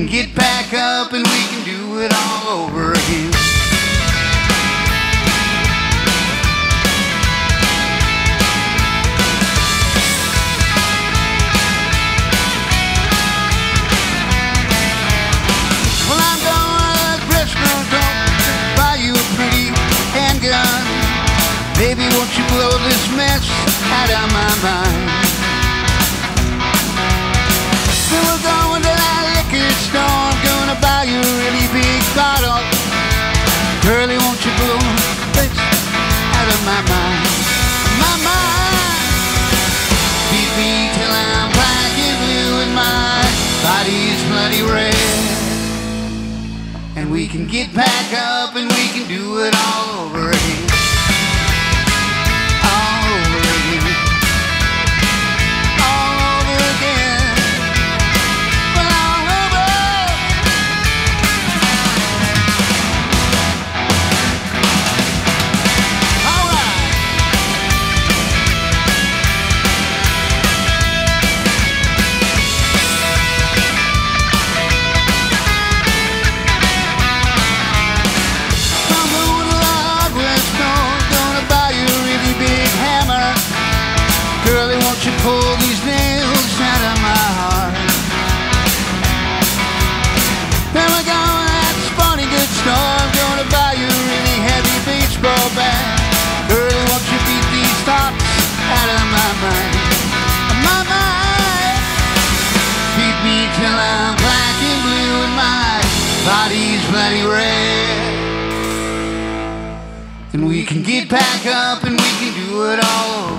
get back up and we can do it all over again. Well, I'm gonna Christmas, don't buy you a pretty handgun. Baby, won't you blow this mess out of my mind? Then we're going to that liquor store. I'm gonna buy you a really big bottle. Girly, won't you blow this out of my mind? My mind. Beat me till I'm black and blue and my body's bloody red. And we can get back up and we can do it all over again. Girlie, won't you pull these nails out of my heart? Then we're going to that sporting goods store. I'm gonna buy you a really heavy baseball bat. Girlie, won't you beat these thoughts out of my mind? My mind. Beat me till I'm black and blue and my body's bloody red. And we can get back up and we can do it all over.